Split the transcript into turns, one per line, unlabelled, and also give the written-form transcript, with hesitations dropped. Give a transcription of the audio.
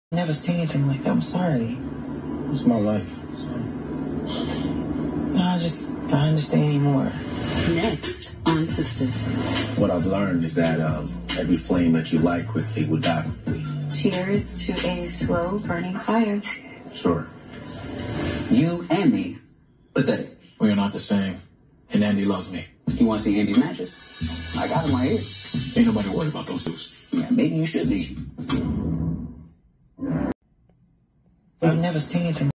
Never seen anything like that. I'm sorry.
It's my life.
No, I understand you more.
Next on Sistas.
What I've learned is that every flame that you light quickly will die quickly.
Cheers to a slow burning fire.
Sure.
You and me, pathetic.
We are not the same. And Andy loves me.
You want to see Andy's matches? I got him right here.
Ain't nobody worried about those dudes.
Yeah, maybe you should be.
I've never seen anything.